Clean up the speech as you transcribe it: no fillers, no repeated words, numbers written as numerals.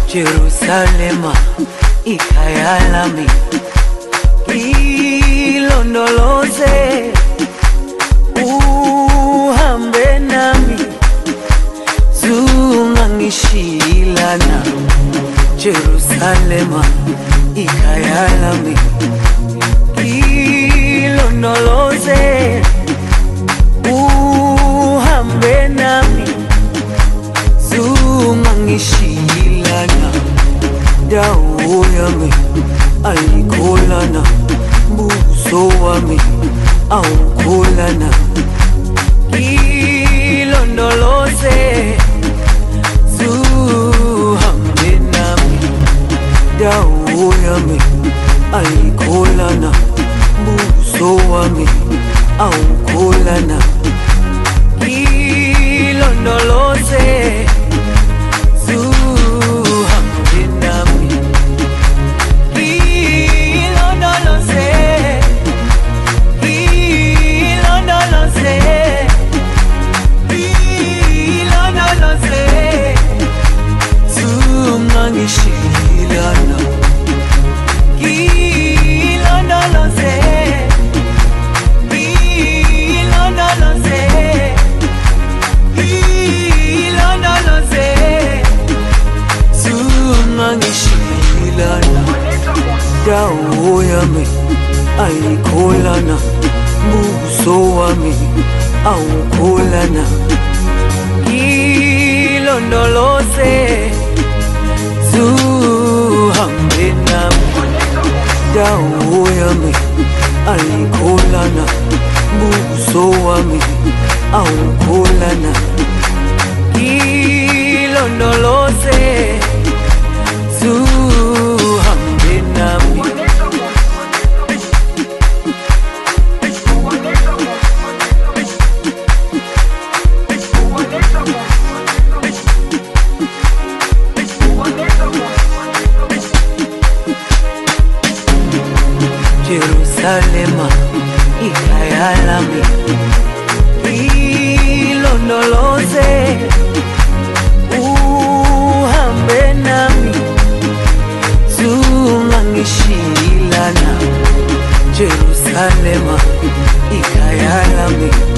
Jerusalema ikhaya lami, ilondoloze uhambe nami, zungangishilana. Jerusalema ikhaya lami, ilondoloze uhambe nami, zungangishilana. Dawo yami ayikholana, buso wami awukholana. Ilondoloze zuhambe nami, dawo yami ayikholana, buso wami awukholana. Ilondoloze zuhambe nami, ilondoloze, ilondoloze, ilondoloze, zungangishilana. Ilondoloze, ilondoloze, ilondoloze, zungangishilana. Dawo yami ayikholana, buso wami awukholana. Ilondoloze zuhambe nami, dawo yami ayikholana, buso wami awukholana. Ilondoloze zuhambe nami. Jerusalema ikhaya lami, ilondoloze uhambe nami, zungangishilana. Jerusalema ikhaya lami.